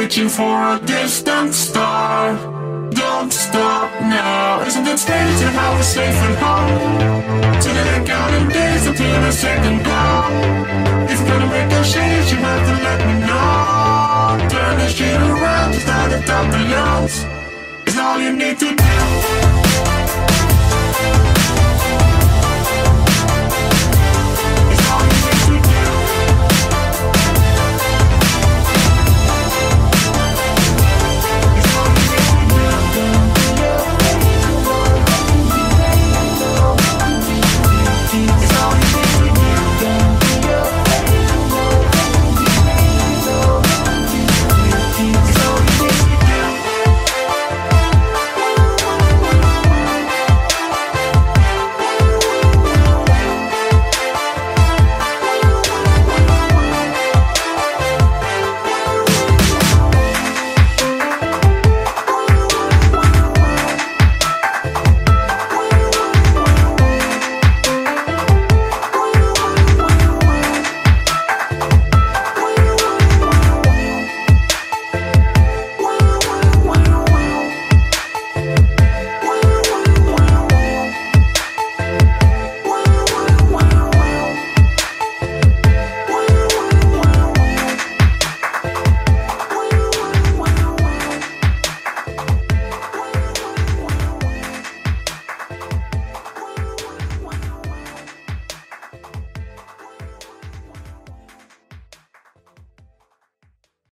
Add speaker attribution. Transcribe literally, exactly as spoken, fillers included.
Speaker 1: reaching for a distant star. Don't stop now. Isn't it strange how we're safe and home? Till it counting days until the second blow. If you're gonna make a change, you have to let me know. Turn the shit around, start at top the lungs. It's all you need to do.